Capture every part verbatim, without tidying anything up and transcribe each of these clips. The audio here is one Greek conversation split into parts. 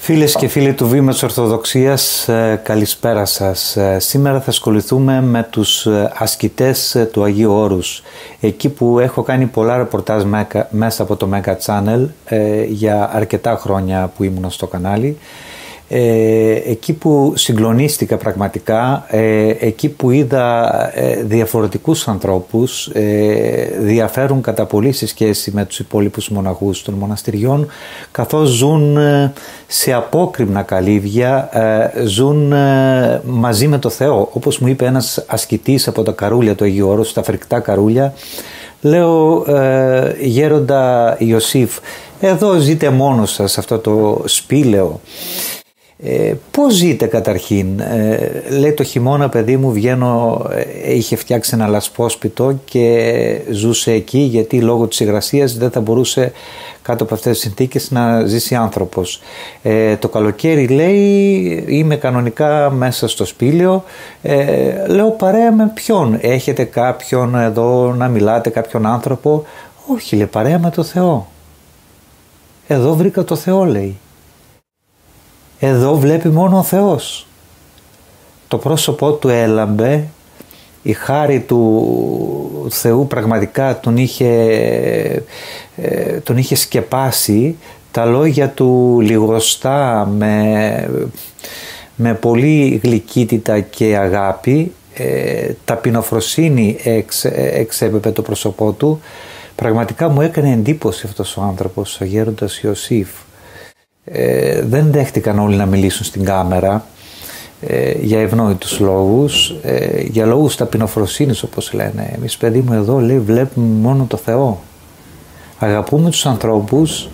Φίλες και φίλοι του Βήματος Ορθοδοξίας, καλησπέρα σας. Σήμερα θα ασχοληθούμε με τους ασκητές του Αγίου Όρους. Εκεί που έχω κάνει πολλά ρεπορτάζ μέσα από το Mega Channel για αρκετά χρόνια που ήμουν στο κανάλι. Εκεί που συγκλονίστηκα πραγματικά, εκεί που είδα διαφορετικούς ανθρώπους, διαφέρουν κατά πολύ σε σχέση με τους υπόλοιπους μοναχούς των μοναστηριών, καθώς ζουν σε απόκρημνα καλύβια, ζουν μαζί με το Θεό. Όπως μου είπε ένας ασκητής από τα καρούλια του Αγίου Όρους, τα φρικτά καρούλια, λέω, γέροντα Ιωσήφ, εδώ ζείτε μόνος σας σε αυτό το σπήλαιο. Ε, πώς ζείτε καταρχήν? Ε, λέει, το χειμώνα παιδί μου βγαίνω, ε, είχε φτιάξει ένα λασπόσπιτο και ζούσε εκεί γιατί λόγω της υγρασίας δεν θα μπορούσε κάτω από αυτές τις συνθήκες να ζήσει άνθρωπος. Ε, το καλοκαίρι λέει είμαι κανονικά μέσα στο σπήλαιο. Ε, λέω, παρέα με ποιον? Έχετε κάποιον εδώ να μιλάτε, κάποιον άνθρωπο? Όχι, λέει, παρέα με το Θεό. Εδώ βρήκα το Θεό, λέει. Εδώ βλέπει μόνο ο Θεός. Το πρόσωπό του έλαμπε, η χάρη του Θεού πραγματικά τον είχε, ε, τον είχε σκεπάσει, τα λόγια του λιγοστά με, με πολύ γλυκύτητα και αγάπη, ε, ταπεινοφροσύνη εξ, εξέπεπε το πρόσωπό του. Πραγματικά μου έκανε εντύπωση αυτός ο άνθρωπος, ο γέροντας Ιωσήφ. Ε, δεν δέχτηκαν όλοι να μιλήσουν στην κάμερα ε, για ευνόητους λόγους, ε, για λόγους ταπεινοφροσύνης όπως λένε. Εμείς παιδί μου εδώ, λέει, βλέπουμε μόνο το Θεό. Αγαπούμε τους ανθρώπους,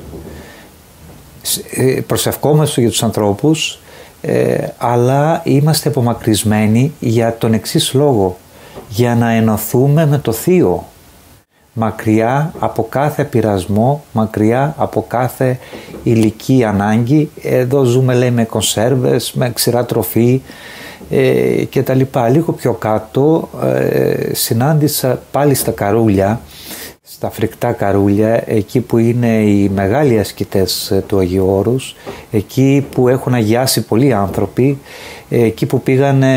ε, προσευχόμαστε για τους ανθρώπους, ε, αλλά είμαστε απομακρυσμένοι για τον εξής λόγο, για να ενωθούμε με το Θείο. Μακριά από κάθε πειρασμό, μακριά από κάθε υλική ανάγκη. Εδώ ζούμε, λέει, με κονσέρβες, με ξηρά τροφή ε, και τα λοιπά. Λίγο πιο κάτω ε, συνάντησα πάλι στα καρούλια, στα φρικτά καρούλια, εκεί που είναι οι μεγάλοι ασκητές του Αγίου Όρους, εκεί που έχουν αγιάσει πολλοί άνθρωποι, εκεί που πήγανε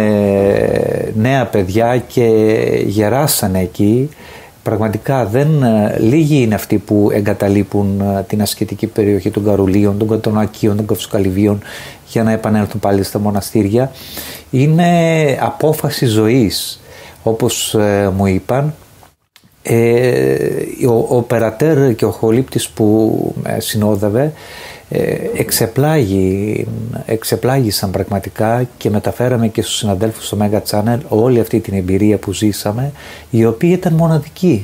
νέα παιδιά και γεράσανε εκεί. Πραγματικά δεν, λίγοι είναι αυτοί που εγκαταλείπουν την ασκητική περιοχή των Καρουλίων, των Κατονακίων, των Καυσκαλιβίων για να επανέλθουν πάλι στα μοναστήρια. Είναι απόφαση ζωής, όπως ε, μου είπαν. Ε, ο, ο Περατέρ και ο Χολύπτης που με συνόδευε ε, εξεπλάγει, εξεπλάγησαν πραγματικά και μεταφέραμε και στους συναδέλφους στο Mega Channel όλη αυτή την εμπειρία που ζήσαμε, η οποία ήταν μοναδική.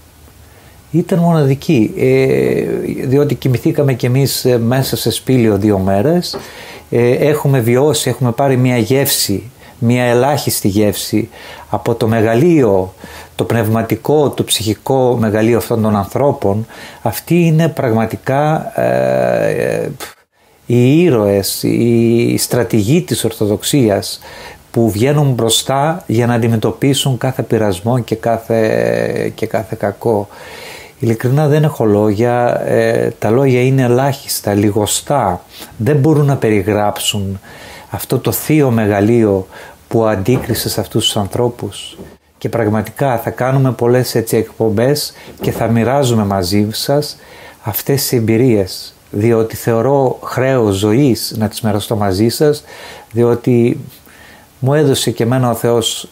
Ήταν μοναδική, ε, διότι κοιμηθήκαμε κι εμείς μέσα σε σπήλαιο δύο μέρες, ε, έχουμε βιώσει, έχουμε πάρει μια γεύση, μια ελάχιστη γεύση από το μεγαλείο, το πνευματικό, το ψυχικό μεγαλείο αυτών των ανθρώπων. Αυτοί είναι πραγματικά ε, οι ήρωες, οι στρατηγοί της Ορθοδοξίας που βγαίνουν μπροστά για να αντιμετωπίσουν κάθε πειρασμό και κάθε, και κάθε κακό. Ειλικρινά δεν έχω λόγια, ε, τα λόγια είναι ελάχιστα, λιγοστά, δεν μπορούν να περιγράψουν αυτό το θείο μεγαλείο που αντίκρισε σε αυτούς τους ανθρώπους. Και πραγματικά θα κάνουμε πολλές έτσι εκπομπές και θα μοιράζουμε μαζί σας αυτές τις εμπειρίες, διότι θεωρώ χρέος ζωής να τις μοιραστώ μαζί σας, διότι μου έδωσε και εμένα ο Θεός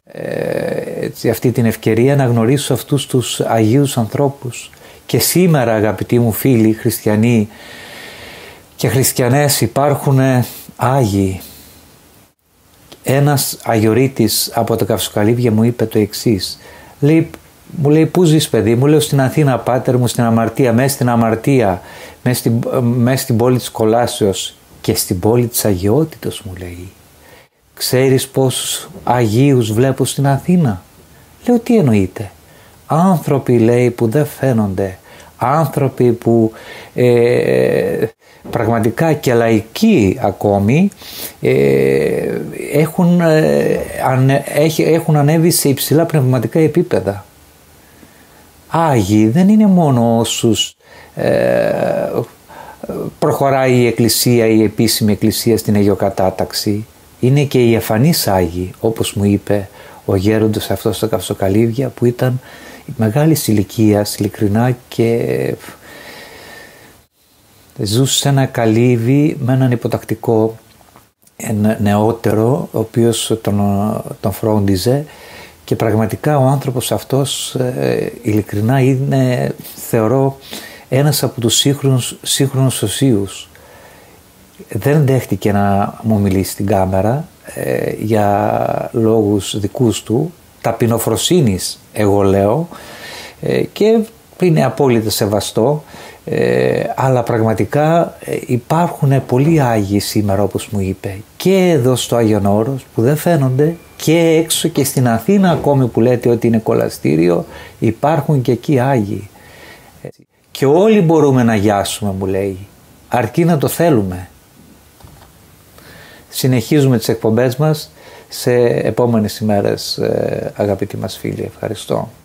ε, έτσι, αυτή την ευκαιρία να γνωρίσω αυτούς τους Αγίους ανθρώπους. Και σήμερα, αγαπητοί μου φίλοι χριστιανοί και χριστιανές, υπάρχουν Άγιοι. Ένας Αγιορείτης από τα Καυσκαλίβια μου είπε το εξής. Λέει, μου λέει, πού ζεις παιδί μου? Λέω, στην Αθήνα πάτερ μου, στην αμαρτία, μέσα στην αμαρτία, μέσα στην, μέσα στην πόλη της Κολάσεως και στην πόλη της Αγιότητος, μου λέει. Ξέρεις πόσους Αγίους βλέπω στην Αθήνα? Λέω, τι εννοείται? Άνθρωποι, λέει, που δεν φαίνονται, άνθρωποι που ε, πραγματικά και λαϊκοί ακόμη ε, έχουν, ε, ανε, έχουν ανέβει σε υψηλά πνευματικά επίπεδα. Άγιοι δεν είναι μόνο όσους ε, προχωράει η Εκκλησία, η επίσημη Εκκλησία στην Αγιοκατάταξη. Είναι και οι εφανείς Άγιοι, όπως μου είπε ο γέροντος αυτός στο Καυσοκαλύβια, που ήταν μεγάλης ηλικίας, ειλικρινά, και ζούσε σε ένα καλύβι με έναν υποτακτικό νεότερο, ο οποίος τον, τον φρόντιζε, και πραγματικά ο άνθρωπος αυτός ε, ειλικρινά είναι, θεωρώ, ένας από τους σύγχρονους, σύγχρονους οσίους. Δεν δέχτηκε να μου μιλήσει στην κάμερα ε, για λόγους δικούς του, ταπεινοφροσύνης εγώ λέω, ε, και είναι απόλυτα σεβαστό, ε, αλλά πραγματικά ε, υπάρχουν πολλοί Άγιοι σήμερα, όπως μου είπε, και εδώ στο Άγιον Όρος που δεν φαίνονται, και έξω και στην Αθήνα ακόμη που λέτε ότι είναι κολαστήριο, υπάρχουν και εκεί Άγιοι. Και όλοι μπορούμε να αγιάσουμε, μου λέει, αρκεί να το θέλουμε. Συνεχίζουμε τις εκπομπές μας σε επόμενες ημέρες, αγαπητοί μας φίλοι. Ευχαριστώ.